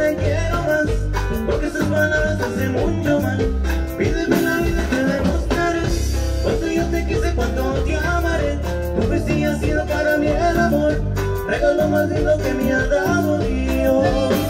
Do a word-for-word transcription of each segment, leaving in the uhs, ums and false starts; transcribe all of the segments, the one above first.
te quiero más, porque esas palabras te hacen mucho mal. Pídeme la vida y te demostraré cuánto yo te quise, cuánto te amaré. Tu vestida ha sido para mí el amor, regalo más lindo que me ha dado Dios.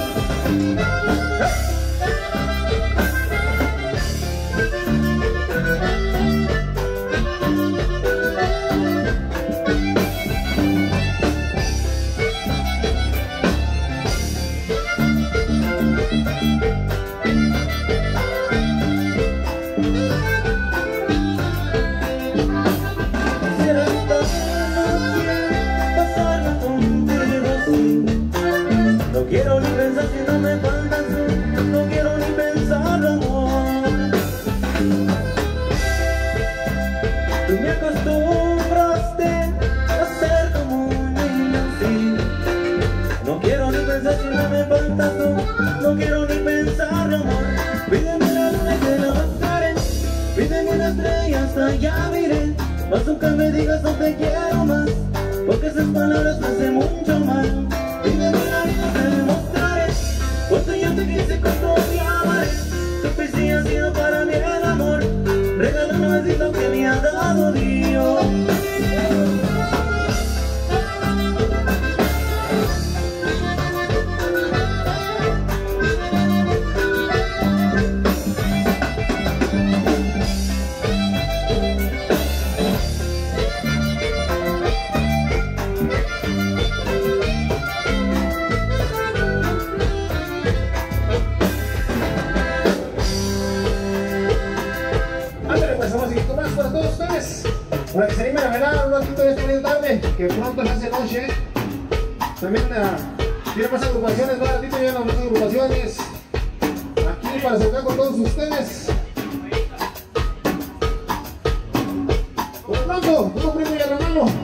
No quiero ni pensar si no me faltas tú, no quiero ni pensarlo, amor. Tú me acostumbraste a ser como un niño así. No quiero ni pensar si no me faltas tú, no quiero ni pensarlo, amor. Pídeme la luna y te la mostraré, pídeme una estrella hasta allá miré. Mas nunca me digas no te quiero más, porque esas palabras me hacen mucho mal. Pídeme la vida, te demostraré cuánto yo te quise, cuánto te amaré. Tu poesía ha sido para mí el amor, regalo más lindo que me ha dado Dios. Para que se animen a bailar un ratito de esta media tarde, que pronto se hace noche. También uh, tiene más agrupaciones, más ratito llegan más agrupaciones aquí para acercar con todos ustedes. Por lo pronto, todo primo y hermano.